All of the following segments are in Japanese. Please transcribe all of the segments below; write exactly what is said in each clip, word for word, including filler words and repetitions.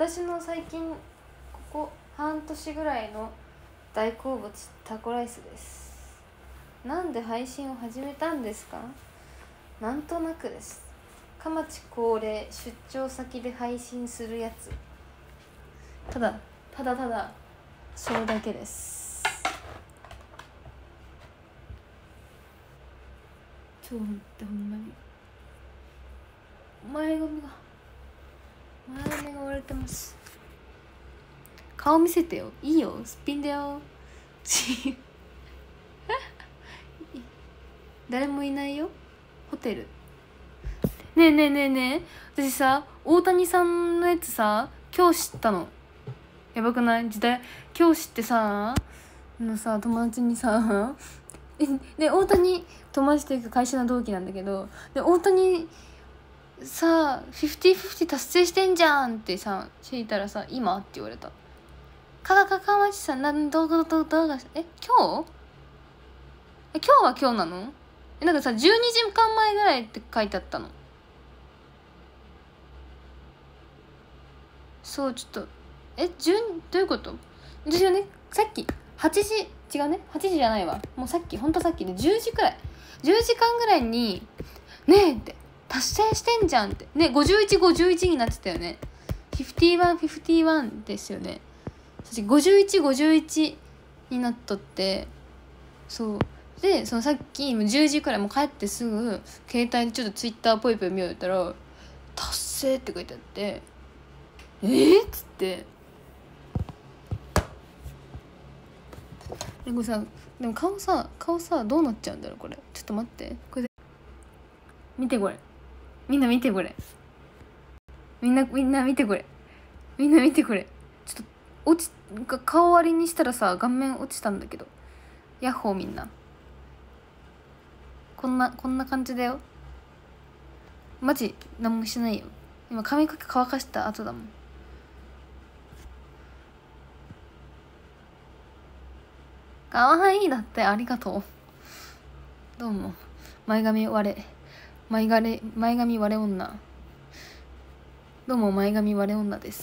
私の最近ここ半年ぐらいの大好物タコライスです。なんで配信を始めたんですか？なんとなくです。かまち恒例出張先で配信するやつ、ただただただそれだけです。ちょっと待って、ほんまに前髪が前髪が割れてます。顔見せてよ。いいよ、すっぴんだよ。誰もいないよ、ホテル。ねえねえねえねえ、私さ大谷さんのやつさ今日知ったの。やばくない？時代今日知ってさ、あのさ友達にさで大谷友達というか会社の同期なんだけど、で大谷さフィフティフィフティ達成してんじゃんってさ聞いたらさ、今って言われた。かかかかまちさん、なんどうどうどうどうがえ今日え今日は今日なの？えなんかさじゅうにじかんまえぐらいって書いてあったの。そうちょっとえじゅうどういうこと？私はねさっきはちじ違うねはちじじゃないわ、もうさっきほんとさっきでじゅうじくらいじゅうじかんぐらいにねえって達成してんじゃんってね、ごじゅういち、ごじゅういちになってたよね。ごじゅういち、ごじゅういちですよね。そしてごじゅういち、ごじゅういちになっとって、そうでそのさっきじゅうじくらいもう帰ってすぐ携帯でちょっとツイッターぽいぽい見ようやったら達成って書いてあって、えー、っつってでもさ、でも顔さ顔さどうなっちゃうんだろうこれ。ちょっと待って、これ見てこれ、みんな見てこれ、みんなみんな見てこれ、みんな見てこれ。ちょっと落ち顔割りにしたらさ顔面落ちたんだけど、ヤッホーみんな。こんなこんな感じだよ。マジ何もしてないよ。今髪かけ乾かした後だもん。かわいいだって、ありがとう。どうも前髪割れ前髪前髪割れ女、どうも前髪割れ女です。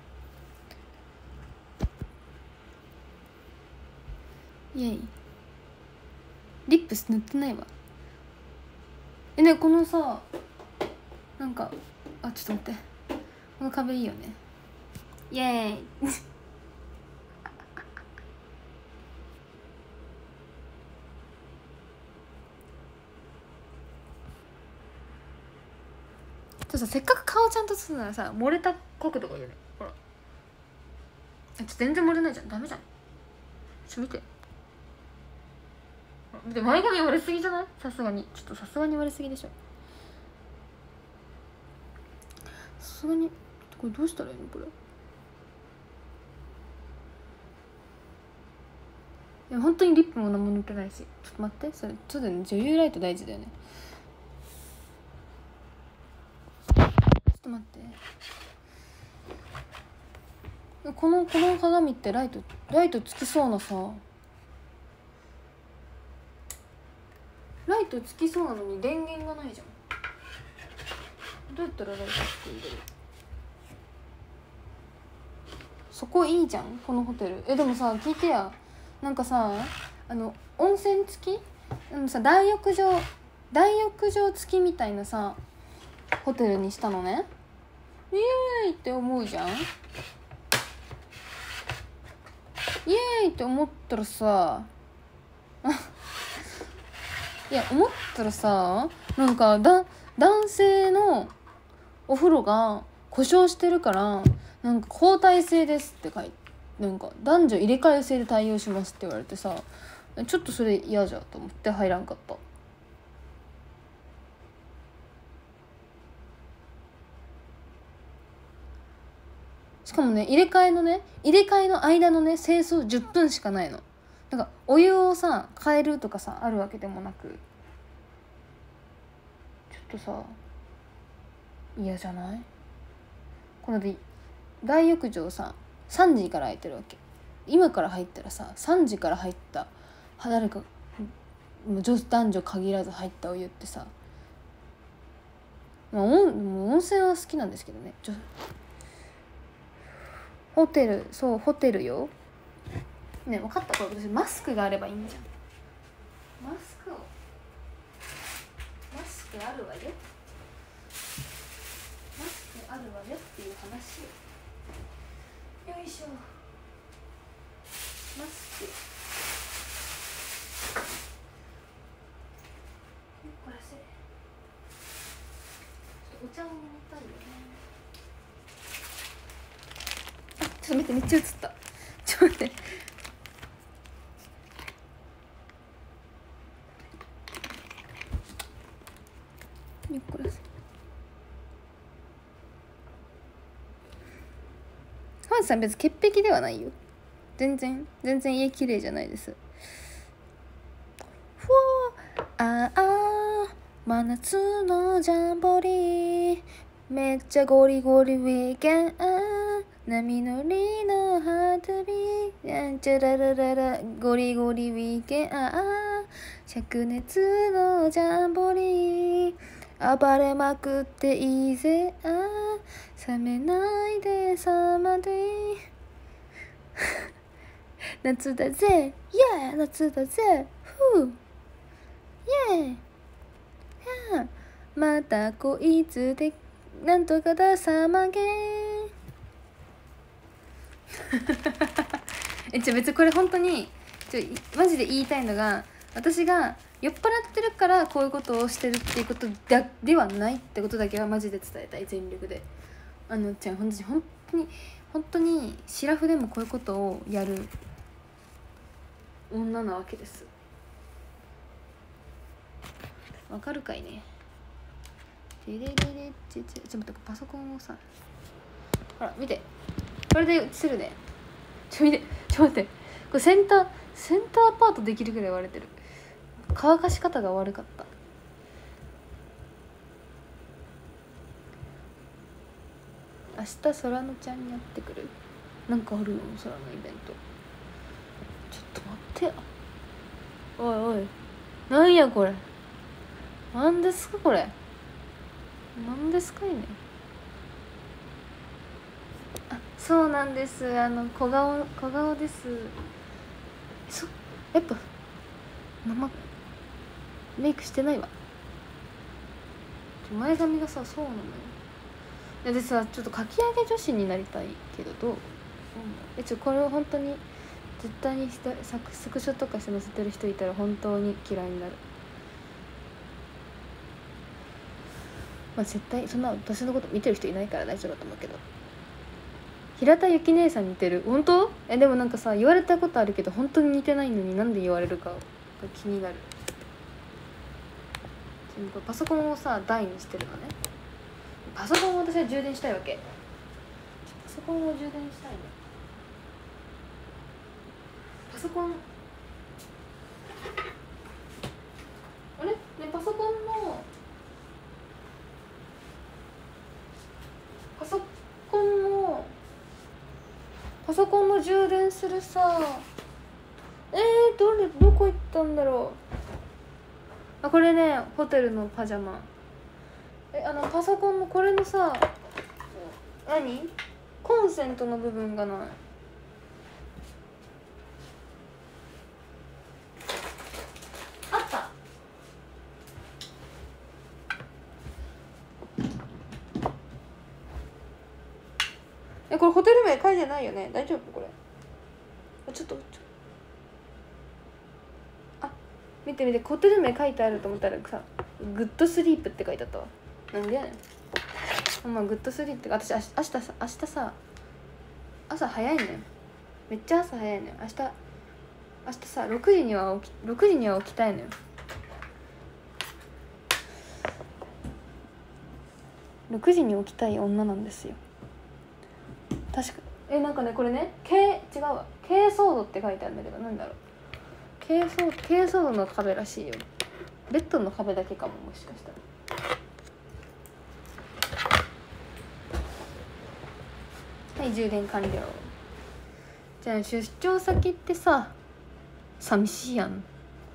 イエイ。リップス塗ってないわ。えねこのさなんかあちょっと待って、この壁いいよね。イエーイちょっとさ、せっかく顔ちゃんとするならさ漏れた角度がいいよね。ほらえちょっと全然漏れないじゃん、ダメじゃん。ちょっと見て、で前髪割れすぎじゃない？さすがにちょっとさすがに割れすぎでしょ。さすがにこれどうしたらいいのこれ。いや本当にリップも何も塗ってないし。ちょっと待って、それちょっとね女優ライト大事だよね。ちょっと待って、このこの鏡ってライトライトつきそうなさ、ライトつきそうなのに電源がないじゃん。どうやったらライトつくんだろう。そこいいじゃんこのホテル。えでもさ聞いてや、なんかさあの温泉付きでもさ大浴場大浴場付きみたいなさホテルにしたのね。イエーイって思うじゃん。イエーイって思ったらさいや思ったらさなんかだ男性のお風呂が故障してるからなんか交代制ですって書いて、なんか男女入れ替え制で対応しますって言われてさ、ちょっとそれ嫌じゃと思って入らんかった。しかもね入れ替えのね入れ替えの間のね清掃じゅっぷんしかないの。なんかお湯をさ変えるとかさあるわけでもなく、ちょっとさ嫌じゃない？こので大浴場ささんじから空いてるわけ。今から入ったらささんじから入った誰かもう男女限らず入ったお湯ってさ、まあ、温温泉は好きなんですけどね、ちょホテル、そうホテルよ。ね、分かった。これ私マスクがあればいいんじゃん。マスクをマスクあるわよ、マスクあるわよっていう話よ。よいしょ。マスクこれせお茶を飲みたいよね。あ、ちょっと待って、めっちゃ映った。ちょっと待って。よっこらせ。ハンさん別に潔癖ではないよ。全然全然家綺麗じゃないです。ふわああ真夏のジャンボリーめっちゃゴリゴリウィーケン波乗りのハートビーやんちゃららららゴリゴリウィーケンああ灼熱のジャンボリー暴れまくっていいぜあ冷めないでサマディ夏だぜイエー夏だぜふうイエーまたこいつでなんとかだサマゲーえちょ別にこれ本当にちょマジで言いたいのが私が酔っ払ってるからこういうことをしてるっていうことだではないってことだけはマジで伝えたい全力で。あのちゃん本当に本当に本当にシラフでもこういうことをやる女なわけです。わかるかいね。ででででちょちょちょっと待ってパソコンをさほら見てこれで映せるね。ちょ見てちょ待ってこれセンターセンターパートできるぐらい割れてる。乾かし方が悪かった。明日空野ちゃんに会ってくる。なんかあるの空のイベント。ちょっと待ってよ。おいおいなんやこれなんですかこれなんですかいね。あそうなんです。あの小顔小顔です。そやっぱ生メイクしてないわ。前髪がさそうなのよ。でさちょっとかき上げ女子になりたいけどどう、うん、えちょこれを本当に絶対にスクショとかして載せてる人いたら本当に嫌いになる。まあ絶対そんな私のこと見てる人いないから大丈夫だと思うけど。平田ゆき姉さん似てる。本当？えでもなんかさ言われたことあるけど本当に似てないのになんで言われるかが気になる。パソコンをさ台にしてるのね。パソコンを私は充電したいわけ。パソコンを充電したいの。パソコンあれねパソコンのパソコンのパソコンの充電するさえー、どれどこ行ったんだろう。あこれねホテルのパジャマ。えあのパソコンのこれのさ何コンセントの部分がない。あったえこれホテル名書いてないよね。大丈夫これ。あちょっとちょあ見て見てホテル名書いてあると思ったらさグッドスリープって書いてあったわ。なんでやねん。まあグッドスリープって私明日さ明日さ朝早いねん。めっちゃ朝早いねん。明日明日さろくじには起きろくじには起きたいのよ。ろくじに起きたい女なんですよ。確かえなんかねこれね軽違うわ軽装度って書いてあるんだけどなんだろう軽装軽装度の壁らしいよ。ベッドの壁だけかももしかしたら。はい充電完了。じゃあ出張先ってさ寂しいやん。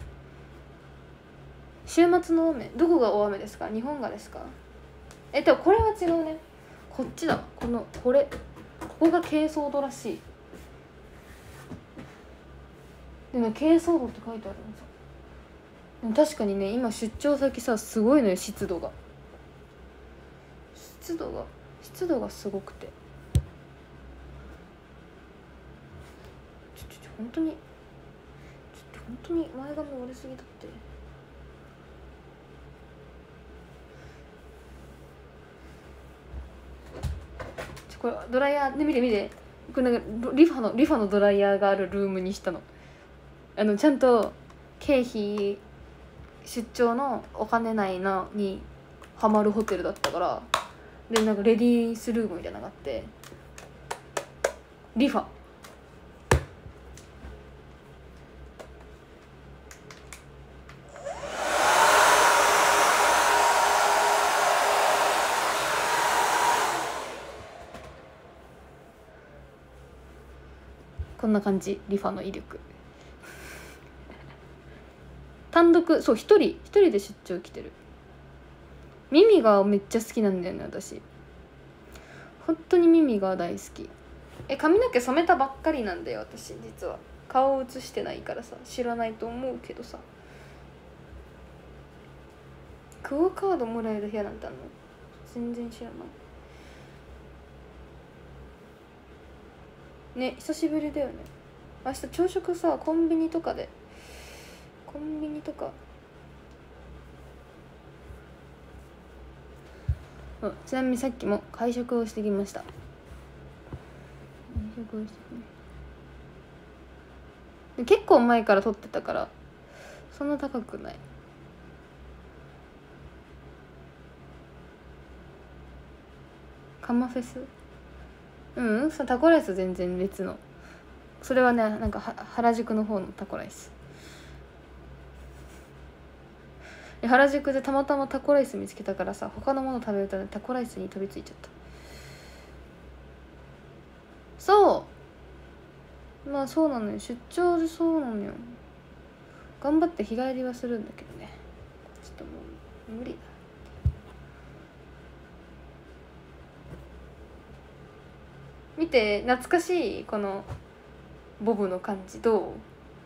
週末の雨どこが大雨ですか。日本がですか。えでもこれは違うね。こっちだわこのこれここが珪藻土らしい。でも珪藻土って書いてあるのさ。でも確かにね、今出張先さすごいのよ、湿度が湿度が湿度がすごくて、ちょちょちょ本当にちょっと本当に前髪折れすぎだって。ちょこれドライヤーで見て見て、これなんかリファのリファのドライヤーがあるルームにしたの。あのちゃんと経費出張のお金ないのにハマるホテルだったから、でなんかレディースルームみたいなのがあって、リファこんな感じ。リファの威力単独、そう一人一人で出張来てる。ミミがめっちゃ好きなんだよね私。本当にミミが大好き。え髪の毛染めたばっかりなんだよ私実は。顔写してないからさ知らないと思うけどさ。クオカードもらえる部屋なんてあんの？全然知らないね。久しぶりだよね。明日朝食さコンビニとかでコンビニとか、うん、ちなみにさっきも会食をしてきました。会食をしてきました。結構前から撮ってたからそんな高くない。カマフェス、うんさタコライス全然別の。それはねなんか原宿の方のタコライス。原宿でたまたまタコライス見つけたからさ、他のもの食べるためタコライスに飛びついちゃった。そうまあそうなのよ、出張でそうなのよ。頑張って日帰りはするんだけどね、ちょっともう無理だ。見て懐かしいこのボブの感じ。どう？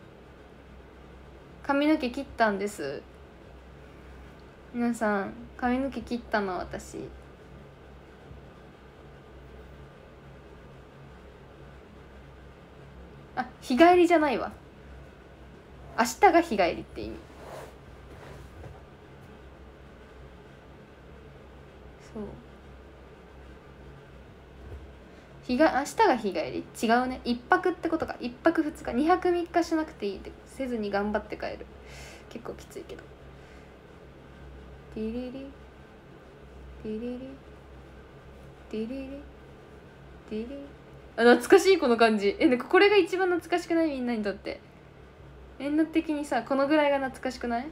髪の毛切ったんです。皆さん髪の毛切ったの私。あ日帰りじゃないわ、明日が日帰りって意味。そう日が明日が日帰り違うね。一泊ってことか。一泊二日、二泊三日しなくていいってせずに頑張って帰る。結構きついけど。ティリリティリリティリリティリリ。あ懐かしいこの感じ。えなんかこれが一番懐かしくない？みんなにとってみんな的にさこのぐらいが懐かしくない？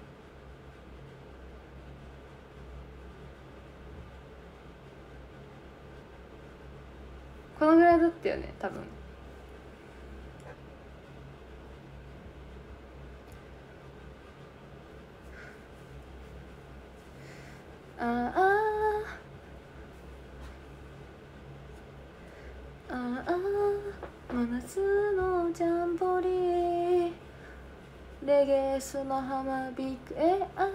このぐらいだったよね多分。ああああ真夏のジャンボリーレゲエスの浜ビッグエア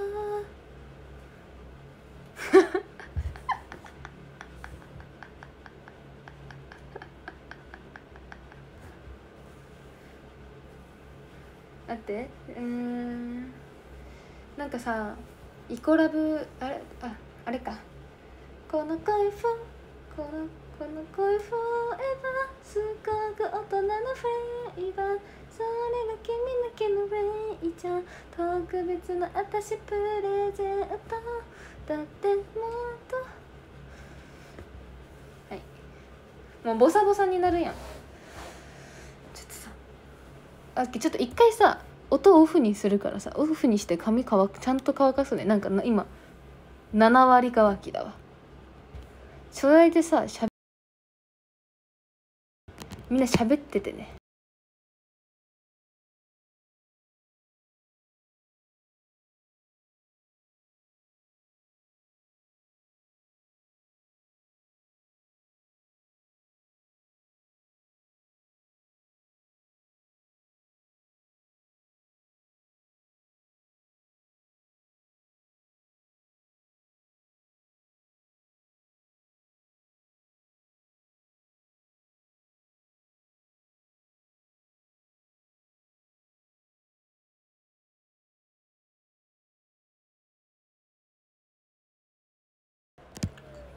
待ってうーんなんかさイコラブあれああれかこの恋フォこのこの恋フォーエバーすごく大人のフレーバーそれが君だけのレイちゃん特別な私プレゼントだってもっとはいもうボサボサになるやん。ちょっとさあちょっと一回さ音オフにするからさオフにして髪乾くちゃんと乾かすね。なんか今なな割乾きだわ。それでさしゃみんな喋っててね。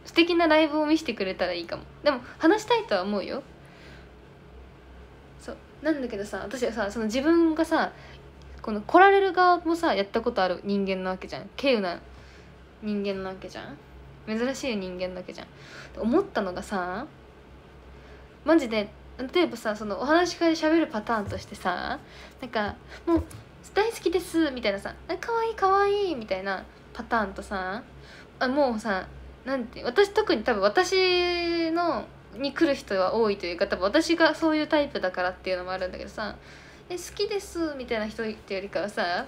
素敵なライブを見せてくれたらいいかも。でも話したいとは思うよ。そうなんだけどさ、私はさ、その自分がさこの来られる側もさやったことある人間なわけじゃん。稀有な人間なわけじゃん。珍しい人間なわけじゃん。思ったのがさ、マジで例えばさ、そのお話し会で喋るパターンとしてさ、なんかもう大好きですみたいなさ、あかわいいかわいいみたいなパターンとさ、あもうさ、なんて私特に多分私のに来る人は多いというか、多分私がそういうタイプだからっていうのもあるんだけどさ、え好きですみたいな人ってよりかはさ、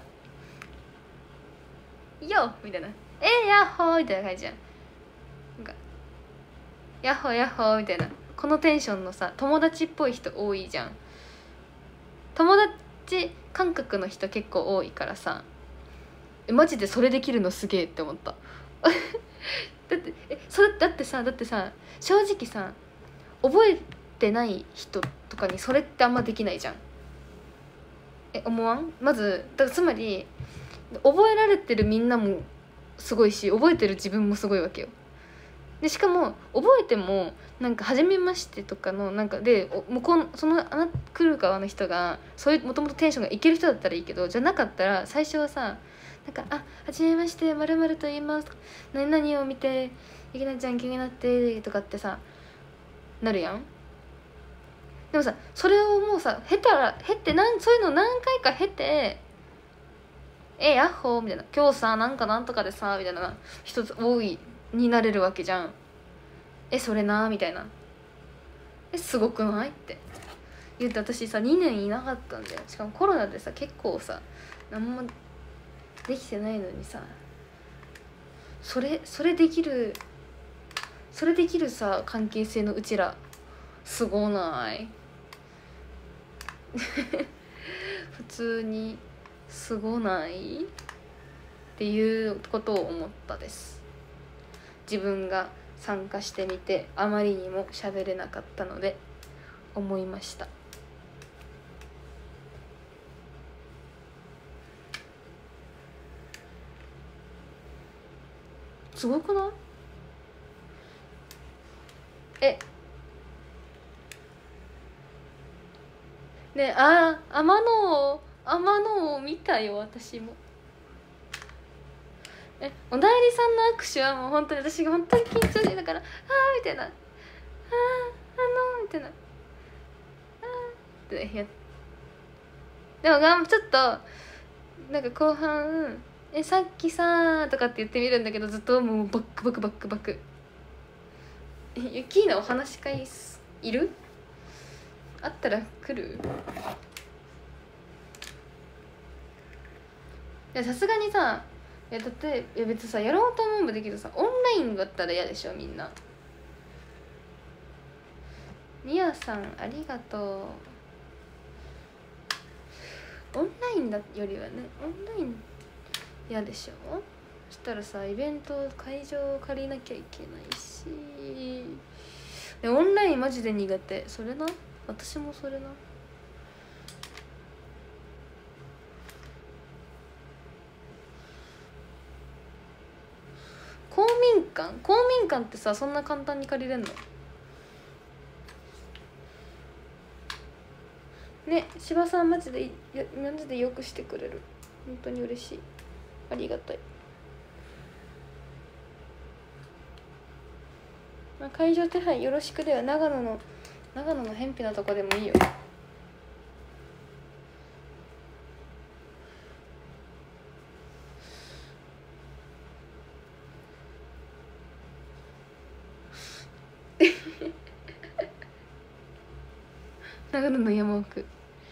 よみたいな、えヤッホーみたいな感じじゃん。なんかヤッホーヤッホーみたいな、このテンションのさ友達っぽい人多いじゃん。友達感覚の人結構多いからさ、えマジでそれできるのすげえって思っただってえそれだってさだってさ正直さ、覚えてない人とかにそれってあんまできないじゃん。え思わん？まずだからつまり覚えられてるみんなもすごいし、覚えてる自分もすごいわけよ。でしかも覚えてもなんか初めましてとかのなんかで、向こうそのあな来る側の人がそういうもともとテンションがいける人だったらいいけど、じゃなかったら最初はさ、なんか「あ初めましてまるまると言います」何々を見て「ゆきなちゃん気になって」とかってさなるやん。でもさそれをもうさ経たら経ってなんそういうの何回か経て「えヤッホー」みたいな「今日さなんかなんとかでさ」みたいな一つ多いになれるわけじゃん。えそれなみたいな、えすごくないって言って私さにねんいなかったんだよ。しかもコロナでさ結構さ何もできてないのにさ、それそれできるそれできるさ関係性のうちらすごない普通にすごないっていうことを思ったです。自分が参加してみてあまりにも喋れなかったので思いました。すごくない？えねあ天野天野を見たよ私も。えおだいりさんの握手はもう本当に私が本当に緊張してだから「あー」みたいな「あーあの」みたいな「あー」ってやっでもがんちょっとなんか後半「えさっきさ」とかって言ってみるんだけど、ずっともうバックバックバックバック。えユキーナお話し会いる？あったら来る？さすがにさ、いやだっていや別にさやろうと思えばできるさ、オンラインだったら嫌でしょみんな。みやさんありがとう。オンラインだよりはね、オンライン嫌でしょ。そしたらさイベント会場を借りなきゃいけないし、でオンラインマジで苦手。それな私もそれな。公民館公民館ってさそんな簡単に借りれんのね。芝さんマジでマジでよくしてくれる。本当に嬉しい、ありがたい。まあ、会場手配よろしくでは長野の長野の偏僻なとこでもいいよ。長野の山奥。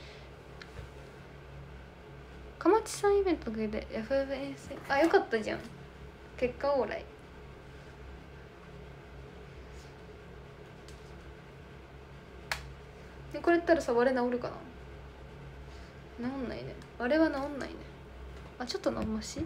かまちさんイベントでヤフー遠征、あよかったじゃん、結果オーライ。でこれやったらさ我治るかな。治んないね、我は治んないね。あちょっと飲まし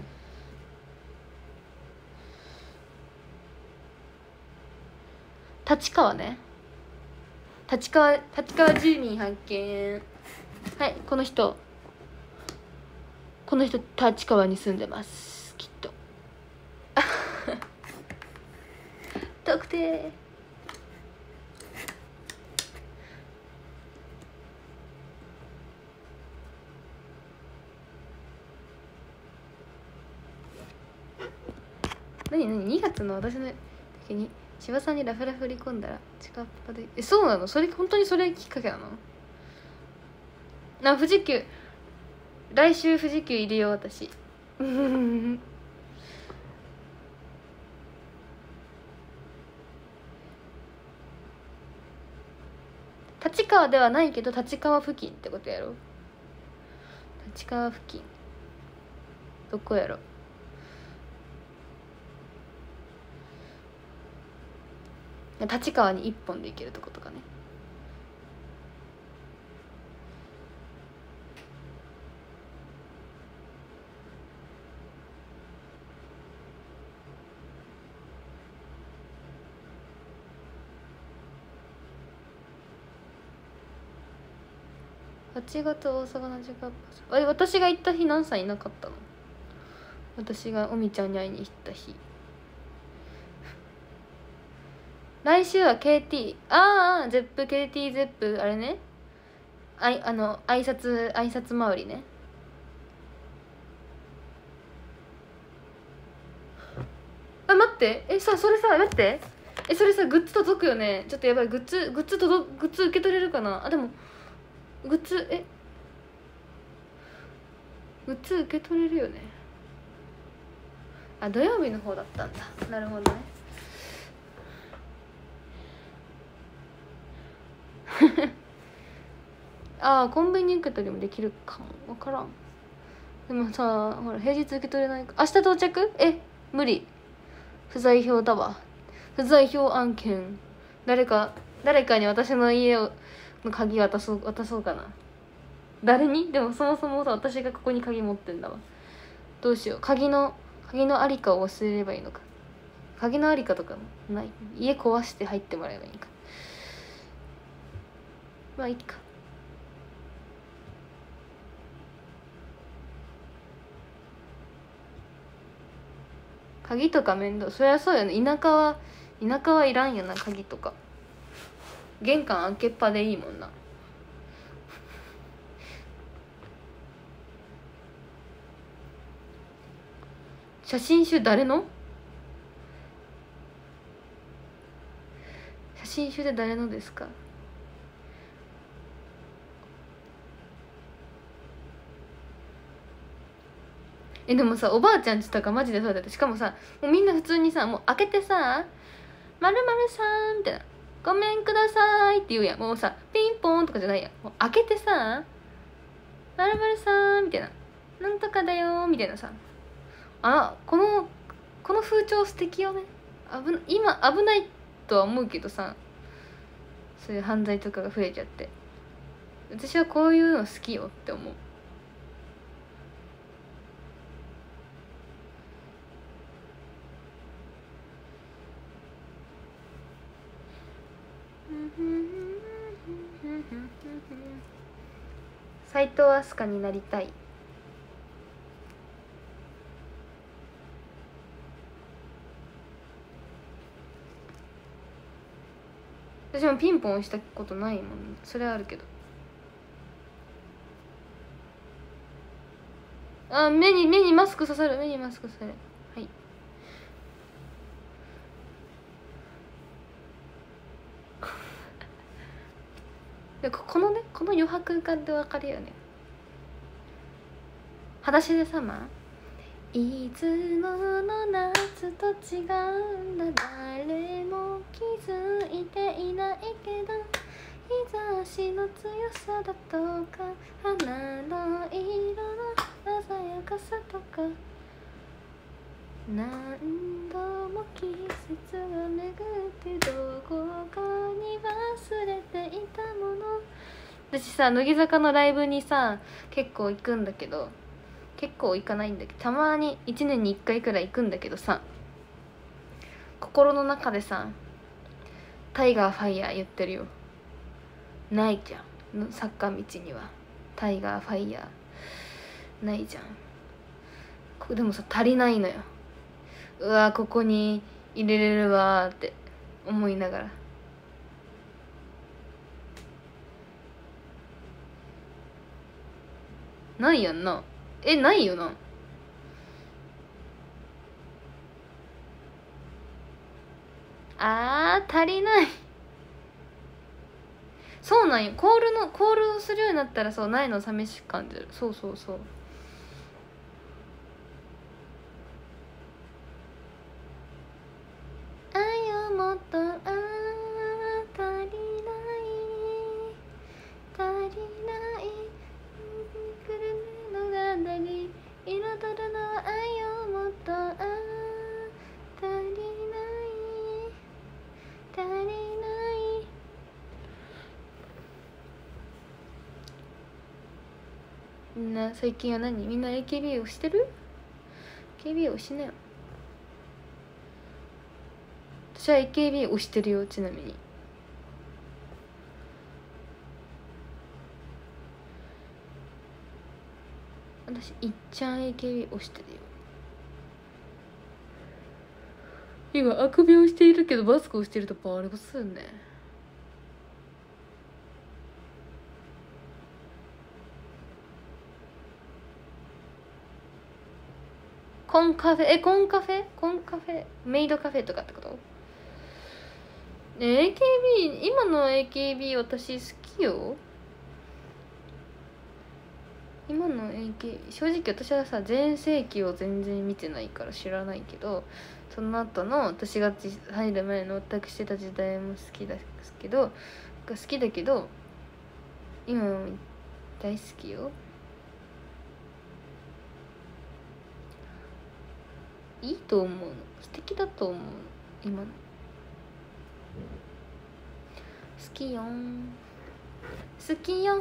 立川ね、立川立川住民発見。はい、この人この人立川に住んでますきっと確定。何何にがつの私の時に千葉さんにラフラフ振り込んだら近っ端で、え、そうなの？それ本当にそれきっかけなの？な、富士急来週富士急入れよう私立川ではないけど立川付近ってことやろ。立川付近どこやろ。立川に一本で行けるとことかね。はちがつ大阪の時間あれ、私が行った日何歳いなかったの？私がおみちゃんに会いに行った日。来週は ケーティー、 ああゼップ ケーティー ゼップあれね、あいあの挨拶挨拶回りね。あ、待って、えさそれさ待ってえそれさグッズ届くよね。ちょっとやばい、グッズグッズ届グッズ受け取れるかなあ。でもグッズえグッズ受け取れるよね。あ、土曜日の方だったんだ。なるほどねああコンビニ受け取りもできるかも分からん。でもさほら平日受け取れないか。明日到着？え無理、不在票だわ。不在票案件。誰か誰かに私の家をの鍵渡そう渡そうかな。誰に？でもそもそもさ私がここに鍵持ってんだわ。どうしよう。鍵の鍵のありかを忘れればいいのか。鍵のありかとかもない。家壊して入ってもらえばいいか。まあいいか。鍵とか面倒。そりゃそうよね。田舎は田舎はいらんよな鍵とか。玄関開けっぱでいいもんな。写真集誰の？写真集で誰のですか？えでもさおばあちゃんちとかマジでそうだった。しかもさもうみんな普通にさもう開けてさ「まるまるさん」みたいな「ごめんください」って言うやん。もうさピンポンとかじゃないやん。もう開けてさ「まるまるさん」みたいな「なんとかだよ」みたいなさ。あこのこの風潮素敵よね。危今危ないとは思うけどさ、そういう犯罪とかが増えちゃって、私はこういうの好きよって思う。斉藤飛鳥になりたい。私もピンポンしたことないもん。それはあるけど。あ、目に目にマスク刺さる。目にマスク刺さる。はい。でこのねこの余白感で分かるよね。裸足でサマーいつもの夏と違うんだ。誰も気づいていないけど日差しの強さだとか花の色の鮮やかさとか何度も季節が巡ってどこかに忘れていたもの。私さ乃木坂のライブにさ結構行くんだけど、結構行かないんだけどたまにいちねんにいっかいくらい行くんだけどさ、心の中でさタイガーファイヤー言ってるよ。ないじゃん坂道にはタイガーファイヤーないじゃん。こでもさ足りないのよ。うわここに入れれるわーって思いながら。ないやんな。え、ないよな。あー足りない。そうなんよ。コールのコールをするようになったらそうないの寂しく感じる。そうそうそう。愛をもっと、あー足りない足りないくるのがなり彩るのは愛をもっと、あー足りない足りない。みんな最近は何？みんな エーケービー をしてる？ エーケービー をしなよ。私は エーケービー をしてるよ。ちなみに私いっちゃん エーケービー をしてるよ。今あくびをしているけどマスクをしているとバレますよね。コンカフェ、えコンカフェコンカフェメイドカフェとかってこと？ね エーケービー 今の エーケービー 私好きよ。今の エーケービー 正直私はさ全盛期を全然見てないから知らないけど、その後の私が入る前のオタクしてた時代も好きだけど好きだけど今も大好きよ。いいと思うの。素敵だと思うの。今の好きよん好きよ。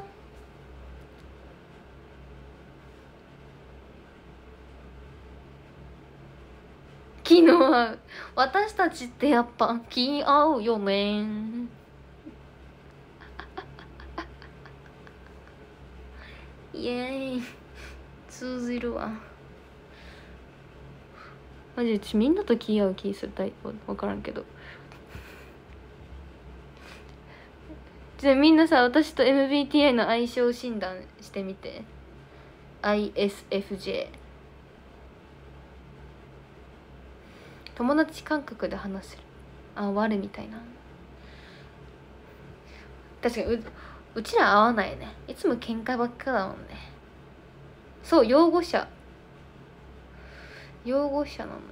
昨日は私たちってやっぱ気合うよねイエーイ通じるわ。マジでみんなと気合う気するタイプ分からんけど。じゃあみんなさ私と エムビーティーアイ の相性診断してみて。 アイエスエフジェー 友達感覚で話せる。あ我みたいな。確かに う, うちら合わないね。いつも喧嘩ばっかだもんね。そう擁護者擁護者なのよ。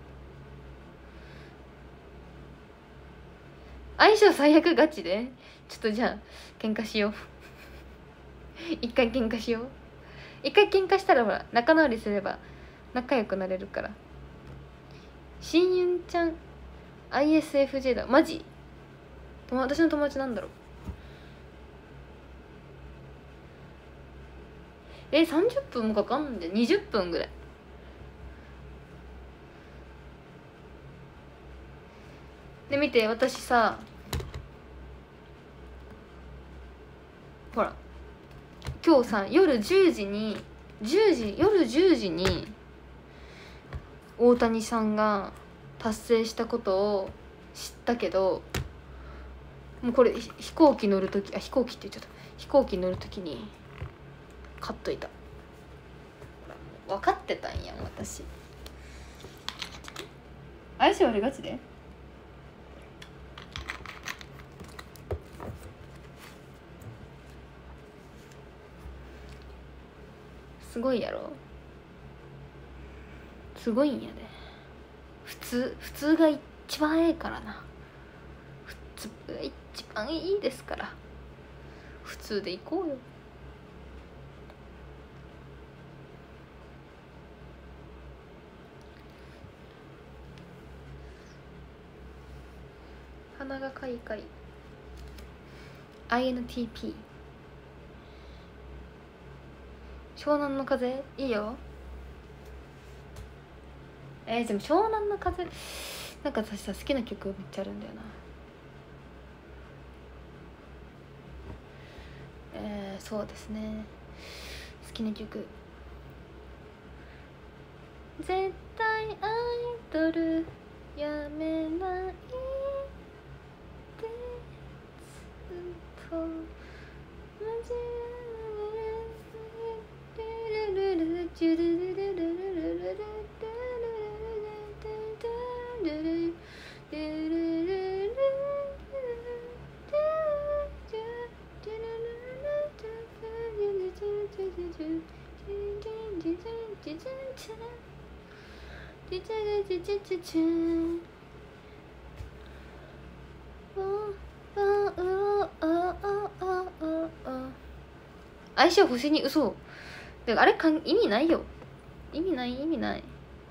相性最悪ガチでちょっとじゃあ喧嘩しよう一回喧嘩しよう。一回喧嘩したらほら仲直りすれば仲良くなれるから。しんゆんちゃん アイエスエフジェー だ。マジ私の友達なんだろう。えさんじゅっぷんもかかんでにじゅっぷんぐらい。で見て私さほら今日さ夜じゅうじにじゅうじ夜じゅうじに大谷さんが達成したことを知ったけど、もうこれ飛行機乗る時あ飛行機って言っちゃった飛行機乗る時に買っといた。分かってたんやん私。相性悪いガチで。すごいやろ。すごいんやで。普通普通が一番ええからな。普通が一番いいですから。普通で行こうよ。鼻がかいかい アイエヌティーピー 湘南の風いいよ。えー、でも湘南の風なんか私さ好きな曲めっちゃあるんだよな。えー、そうですね好きな曲絶対アイドルやめないジュルルルルルルルルルルルル相性星に嘘だからあれかん意味ないよ意味ない意味ない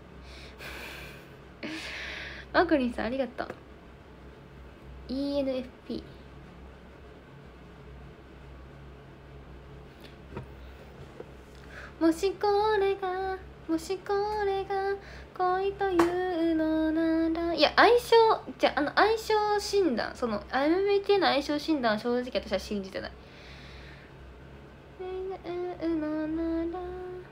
マクリンさんありがとう イーエヌエフピー もしこれがもしこれが恋というのならいや相性じゃあの相性診断その エムビーティー の相性診断は正直私は信じてないのなら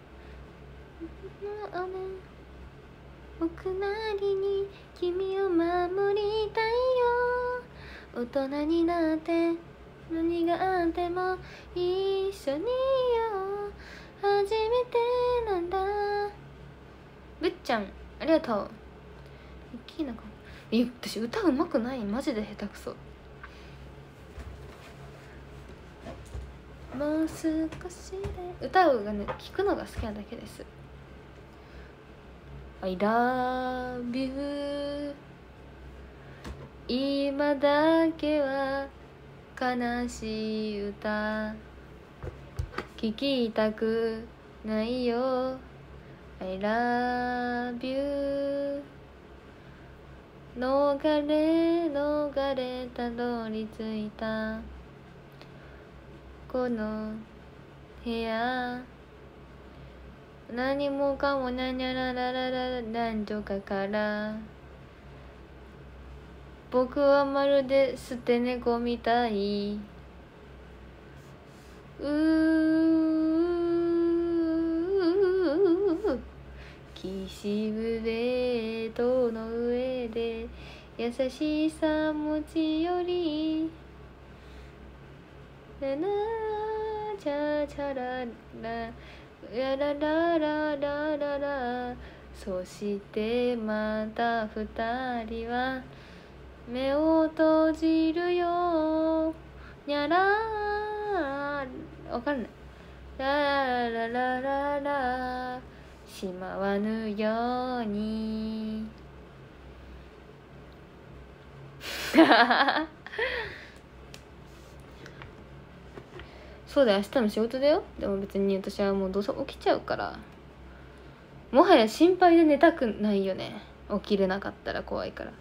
僕なりに君を守りたいよ大人になって何があっても一緒にいよう初めてなんだぶっちゃんありがとう大きいなかいや私歌うまくないマジで下手くそもう少しで歌うがね聞くのが好きなだけです I love you 今だけは悲しい歌聞きたくないよ I love you 逃れ逃れたどり着いたこの部屋何もかもなにゃらららら男女かから僕はまるで捨て猫みたいうー岸辺ベッドの上で優しさ持ち寄りララチャチャラララララララララそしてまた二人は目を閉じるよにゃらわかんないラララララしまわぬようにそうだよ明日も仕事だよでも別に私はもうどうせ起きちゃうからもはや心配で寝たくないよね起きれなかったら怖いから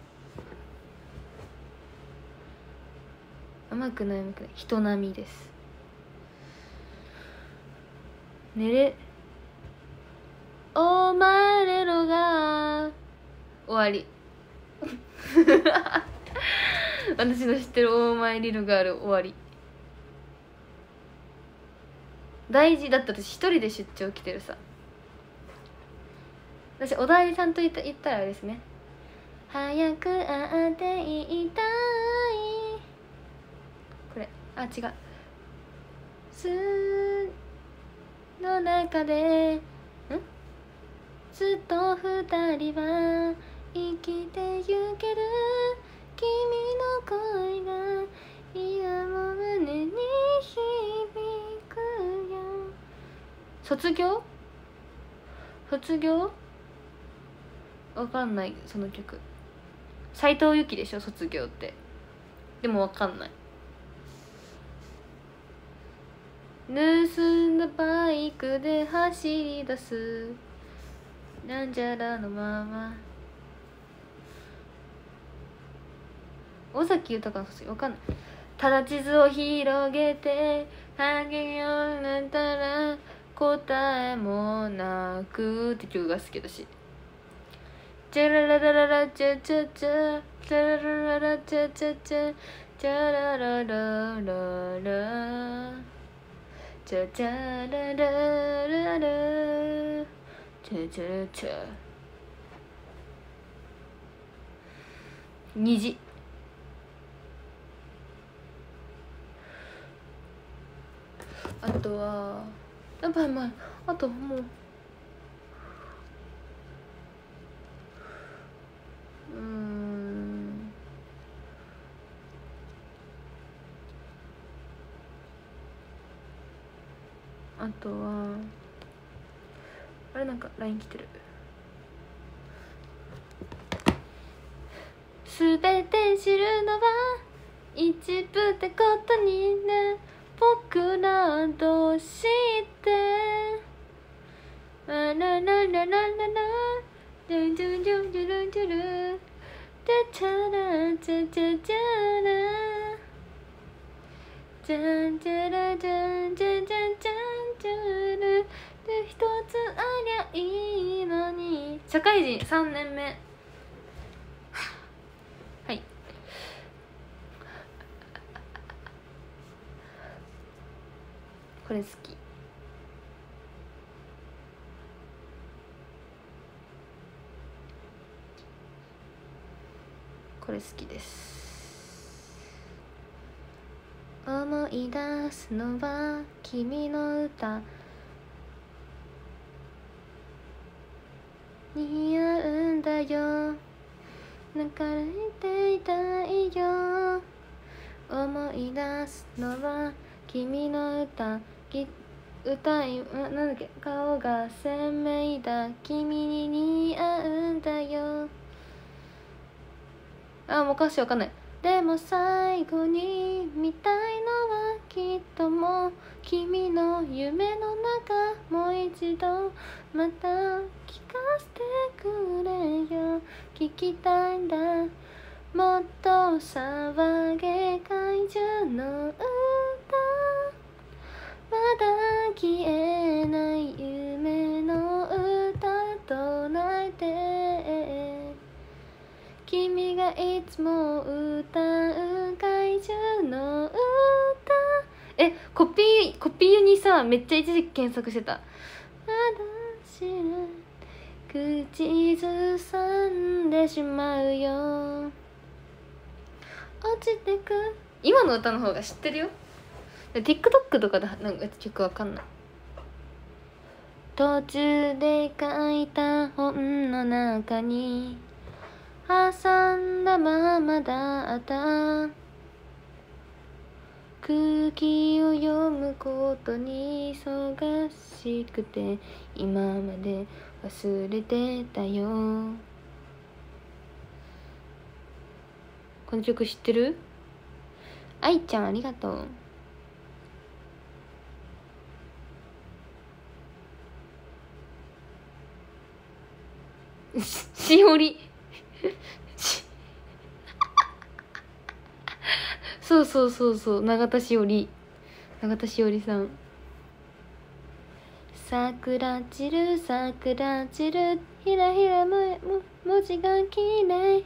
甘くない甘くない人並みです寝れお前れろが終わり私の知ってるオーマイリルガール終わり大事だって私一人で出張来てるさ私おだいりさんと言った言ったらあれですね早く会っていたいこれあ違う巣の中でんずっと二人は生きてゆける君の声が今も胸に響くよ卒業卒業わかんないその曲斉藤由貴でしょ卒業ってでもわかんない盗んだバイクで走り出すなんじゃらのまま尾崎豊の卒業わかんないただ地図を広げて励むようになったら答えもなくって曲が好きだしチャラララララチャチャチャチャララララチャチャチャチャラララララチャチャララララチャチャチャ虹あとはやっぱりまああともうあとはあれなんか ライン 来てる。すべて知るのは一部ってことにね、僕らどうしてラララララララドゥドゥドゥドゥドゥドゥドゥチャラチャチャチャラチャンチャラチャンチャンチャンチャンチャルで一つありゃいいのに。社会人さんねんめ。はい。これ好き。これ好きです。思い出すのは君の歌、似合うんだよ、泣かれていたいよ。思い出すのは君の歌、き歌いなんだっけ、顔が鮮明だ、君に似合うんだよ。あ、もう歌詞わかんない。でも最後に見たいのはきっともう君の夢の中、もう一度また聞かせてくれよ。聞きたいんだ、もっと騒げ怪獣の歌、まだ消えない夢の歌唱えて、君がいつも歌う怪獣の歌。え、コピーコピーにさ、めっちゃ一時期検索してた。まだ知ら口ずさんでしまうよ、落ちてく。今の歌の方が知ってるよ。TikTok とかでなんか曲わかんない。途中で書いた本の中に挟んだままだった、空気を読むことに忙しくて今まで忘れてたよ。この曲知ってる？愛ちゃんありがとう。しおりそうそうそうそう、永田しおり、永田しおりさん。桜散る桜散る、ひらひらもも文字がきれい。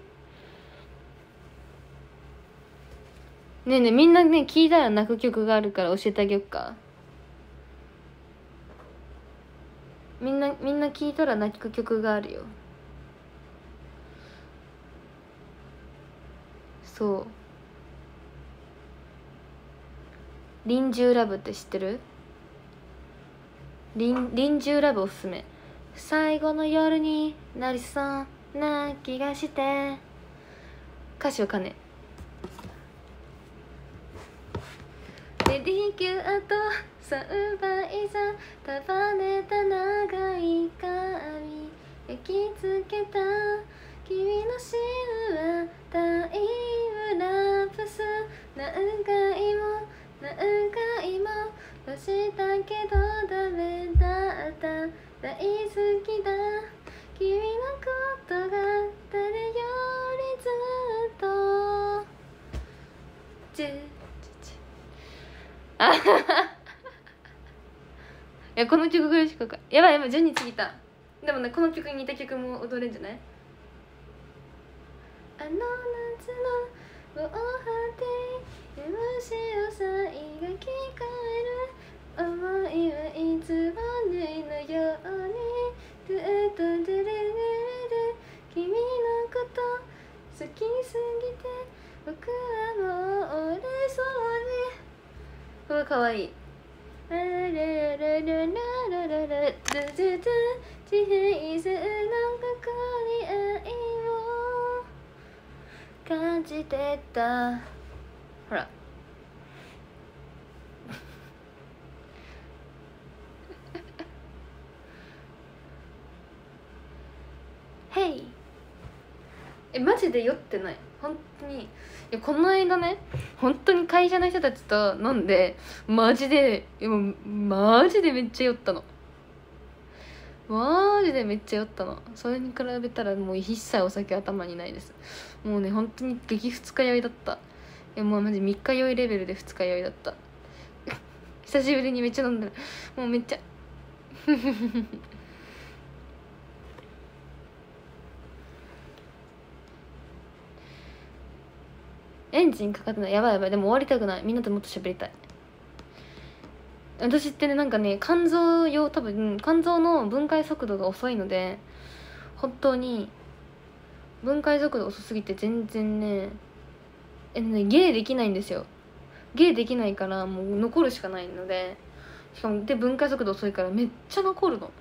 ねえねえ、みんなね聞いたら泣く曲があるから教えてあげよっか。みんなみんな聞いたら泣く曲があるよ。そう、臨終ラブって知ってる？臨臨終ラブおすすめ。最後の夜になりそうな気がして、歌詞わかんねえ。レディキュアとサウバイザ束ねた長い髪、焼き付けた君のシルタイムラプス、何回も何回も出したけどダメだった、大好きだ君のことが誰よりずっと。チュチュチュあははいや、この曲ぐらいしかかやばいやばい、じゅうに過ぎた。でもね、この曲に似た曲も踊れるんじゃない？あの夏の防波堤、虫をさいが聞こえる、思いはいつもねのようにずっとドゥルルルル、君のこと好きすぎて僕はもう折れそうに。これかわいい。ラララララララララララズズ地平線のここに愛を感じてた。ほらえマジで酔ってない本当に。いやこの間ね本当に会社の人たちと飲んでマジでもうマジでめっちゃ酔ったの。マジでめっちゃ酔ったの。それに比べたらもう一切お酒頭にないです。もうね本当に激二日酔いだった。いやもうマジみっか酔いレベルで二日酔いだった久しぶりにめっちゃ飲んだらもうめっちゃエンジンかかってない。やばいやばい。でも終わりたくない。みんなともっと喋りたい。私ってねなんかね肝臓用多分肝臓の分解速度が遅いので本当に分解速度遅すぎて全然ねえねゲーできないんですよ。ゲーできないからもう残るしかないので、しかもで分解速度遅いからめっちゃ残るの。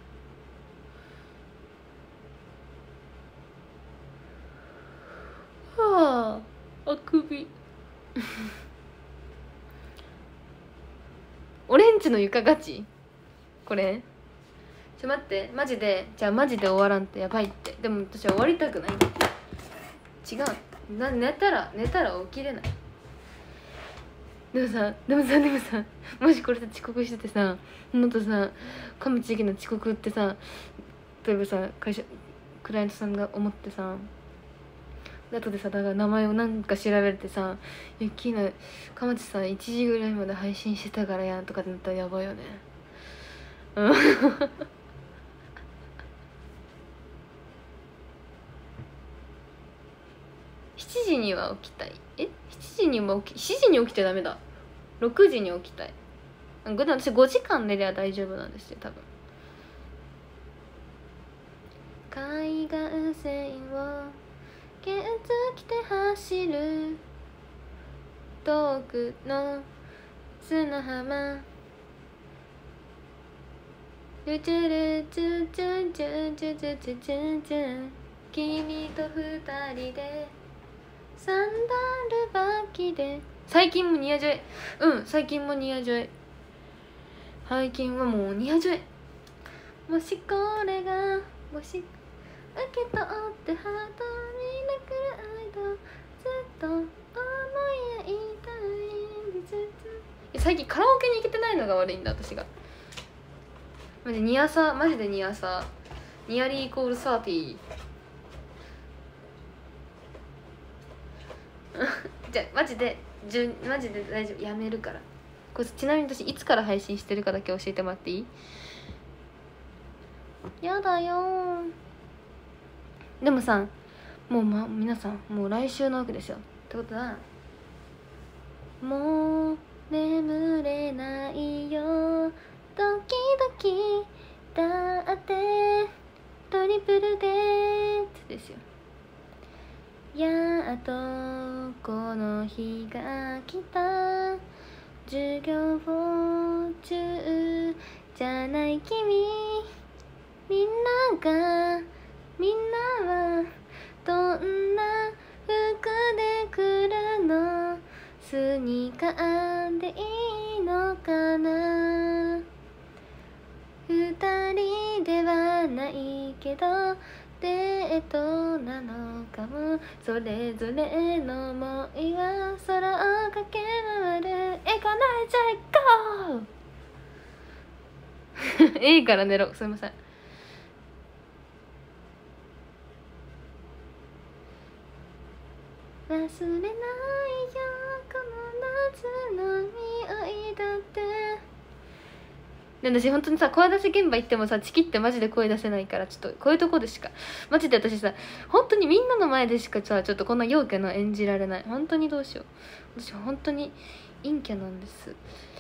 はああくびオレンジの床ガチこれちょ待ってマジでじゃあマジで終わらんってやばいって。でも私は終わりたくない。違うな寝たら寝たら起きれない。でもさでもさでもさもしこれで遅刻しててさもっとさ神地域の遅刻ってさ例えばさ会社クライアントさんが思ってさ後でさだから名前をなんか調べれてさ「ゆきなかまちさんいちじぐらいまで配信してたからやん」とかってなったらやばいよね。うんしちじには起きたい。えしちじにも起きしちじに起きてダメだ。ろくじに起きたい。でも私ごじかん寝りゃ大丈夫なんですよ多分。海岸線を原付で走る遠くの砂浜ルチュルチュチュチュチュチュチュチュチュ君と二人でサンダル履きで最近もニアジョイうん最近もニアジョイ最近はもうニアジョイもしこれがもし受け取ってハートになくる間ずっと思い合いたいずっと最近カラオケに行けてないのが悪いんだ私が。マジニアサマジでニアサニアリーイコールサーティーじゃあマジでじゅマジで大丈夫やめるから。これちなみに私いつから配信してるかだけ教えてもらっていい？やだよー。でもさもう、ま、皆さんもう来週なわけですよ。ってことはもう眠れないよドキドキだってトリプルデートですよ。やっとこの日が来た授業中じゃない君みんながみんなはどんな服で来るのスニーカーでいいのかな二人ではないけどデートなのかもそれぞれの想いは空を駆け回るえかないじゃいこうええから寝ろすいません。忘れないよこの夏の匂いだってで私本当にさ声出し現場行ってもさチキってマジで声出せないからちょっとこういうとこでしかマジで私さ本当にみんなの前でしかさちょっとこんな陽キャの演じられない。本当にどうしよう私本当に陰キャなんです。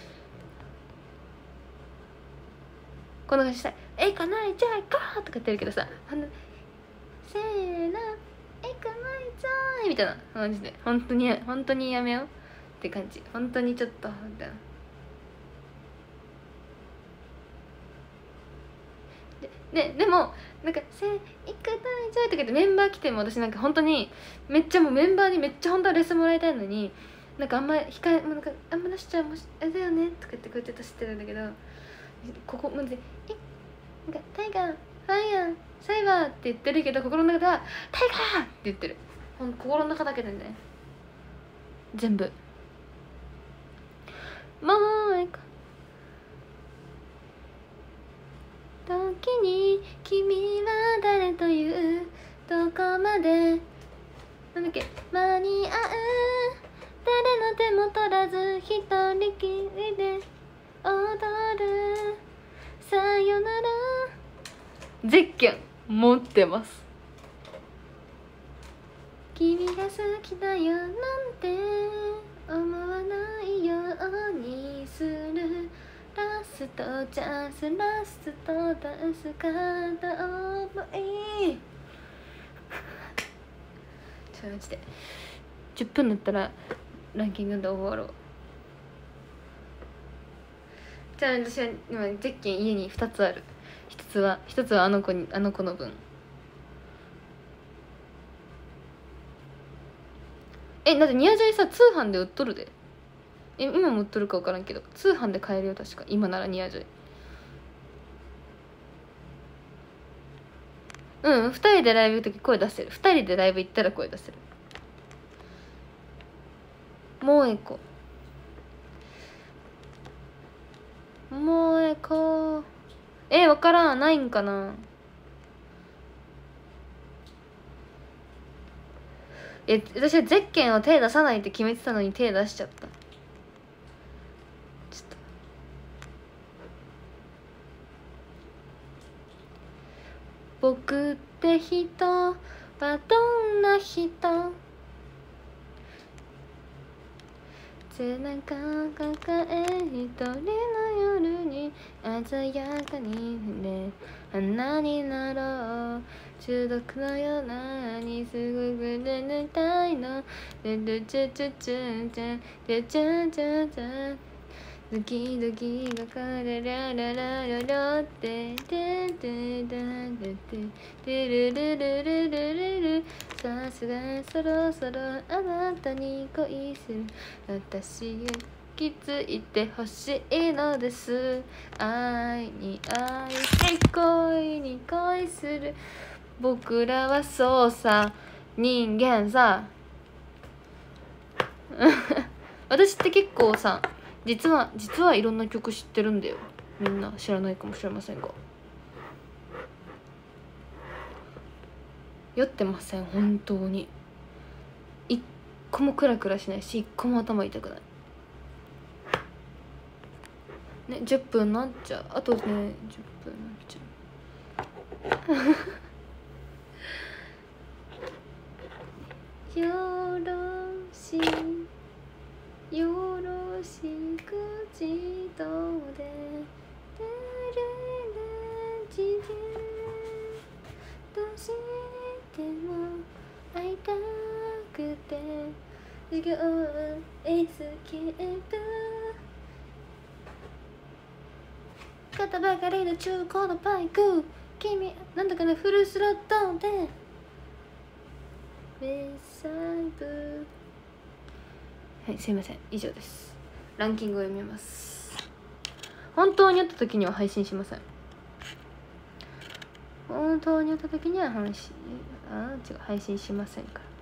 こんな感じしたいえいかないじゃいこうとか言ってるけどさせーのえいかないじゃいみたいな感じで本当に本当にやめようって感じ。本当にちょっとみたいなで, でもなんか「せいくないじゃい」とか言ってメンバー来ても私なんか本当にめっちゃもうメンバーにめっちゃ本当はレッスンもらいたいのになんかあんま控えもうなんかあんま出しちゃうもしあれだよねとか言ってこうやって出してるんだけどここまで「えなんかタイガーファイヤーサイバー」って言ってるけど心の中では「タイガー!」って言ってるほん心の中だけでね全部もう一個時に君は誰というどこまでなんだっけ間に合う誰の手も取らず一人きりで踊るさよならゼッケン持ってます。君が好きだよなんて思わないようにするラストチャンスラストダンスカード覚えちょっとマジでじゅっぷんだったらランキングで終わろう。じゃあ私は今ゼッケン家にふたつある。ひとつはひとつはあの子にあの子の分。えだってニアジョイさ通販で売っとるで。え今も売っとるか分からんけど通販で買えるよ確か今ならニアジョイ。うんふたりでライブ行く時声出せる。ふたりでライブ行ったら声出せる。もう一個もう一個え分からんないんかな。え私はゼッケンを手出さないって決めてたのに手出しちゃった。ちょっと僕って人はどんな人背中抱え一人の夜に鮮やかにね花になろう中毒のようなにすぐくれぬたいのでるちゅちゅちゅちゅちゅちゅちゅちゅドキドキがかれらららららっててててててるるるるるるるさすがそろそろあなたに恋する私が気づいてほしいのです愛に愛し恋に恋する僕らはそうさ人間さ私って結構さ実は実はいろんな曲知ってるんだよ。みんな知らないかもしれませんが酔ってません本当に。一個もクラクラしないし一個も頭痛くないね。じゅっぷんなっちゃう。あとねじゅっぷんなっちゃうよろしよろしく自動でテレレジでどうしても会いたくて授業エスケープ肩ばかりの中古のバイク君なんだかねフルスロットでメサブはいすいません以上です。ランキングを読みます。本当に会った時には配信しません。本当に会った時には配信あ違う配信しませんから。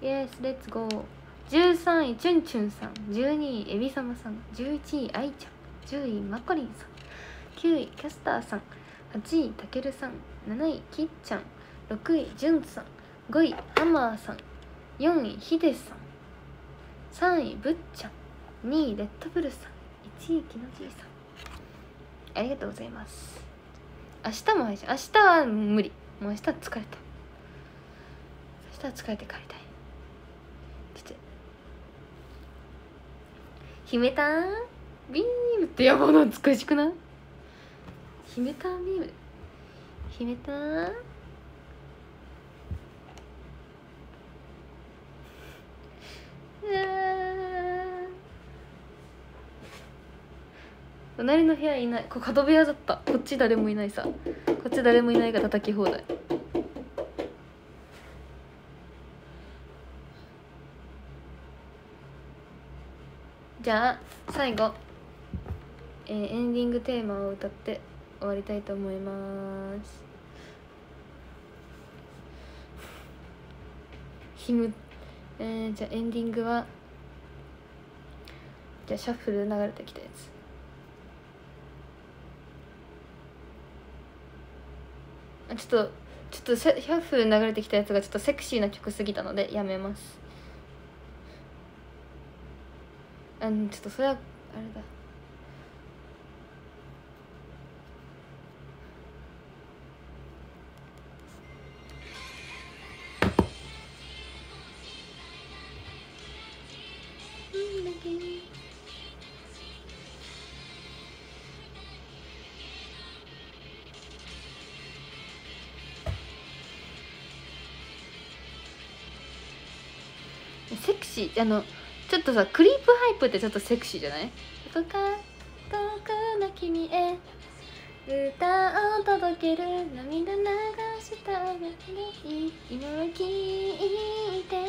イエスレッツゴー。じゅうさんいチュンチュンさん、じゅうにいエビサマさん、じゅういちいアイちゃん、じゅういマコリンさん、きゅういキャスターさん、はちいたけるさん、なないきっちゃん、ろくいじゅんさん、ごいハマーさん、よんいヒデさん、さんいぶっちゃん、にいレッドブルさん、いちいきのじいさん。ありがとうございます。明日も配信。明日は無理。もう明日は疲れた。明日は疲れて帰りたい。ちょっと姫たんビームってやば懐かしくない？姫たんビーム姫たん隣の部屋いない。これ角部屋だった。こっち誰もいないさ。こっち誰もいないが叩き放題。じゃあ最後、えー、エンディングテーマを歌って終わりたいと思います。 キム、えー、じゃあエンディングはじゃあシャッフル流れてきたやつ。あ、ちょっとちょっとシャッフル流れてきたやつがちょっとセクシーな曲すぎたのでやめます。あのちょっとそれはあれだ。セクシー、あのちょっとさクリープハイプってちょっとセクシーじゃない？どこか遠くの君へ歌を届ける涙流したがいい今は聞いて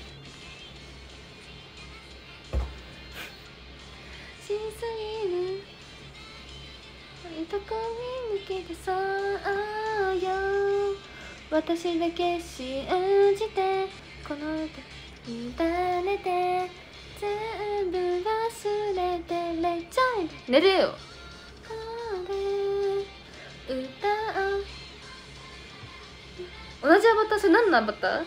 しすぎるどこに抜けてそうよ私だけ信じてこの歌委ねて全部忘れて寝ちゃえ寝れよこれ歌う同じアバター。それ何のアバター？はい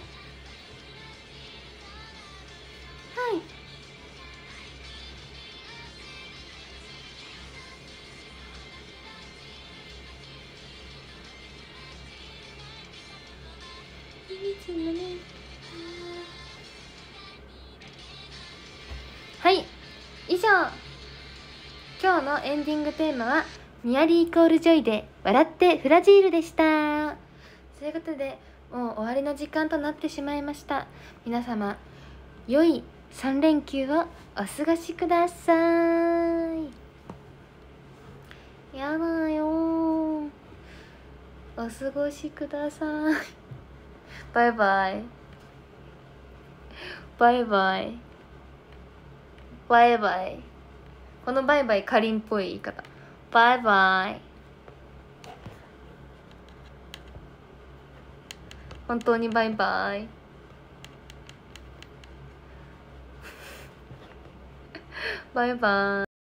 はい、以上今日のエンディングテーマはニアリーイコールジョイで笑ってフラジールでした。ということでもう終わりの時間となってしまいました。皆様良いさん連休をお過ごしください。やだよー、お過ごしください。バイバイバイバイバイバイ。このバイバイかりんっぽい言い方。バイバイ。本当にバイバイ。バイバイ。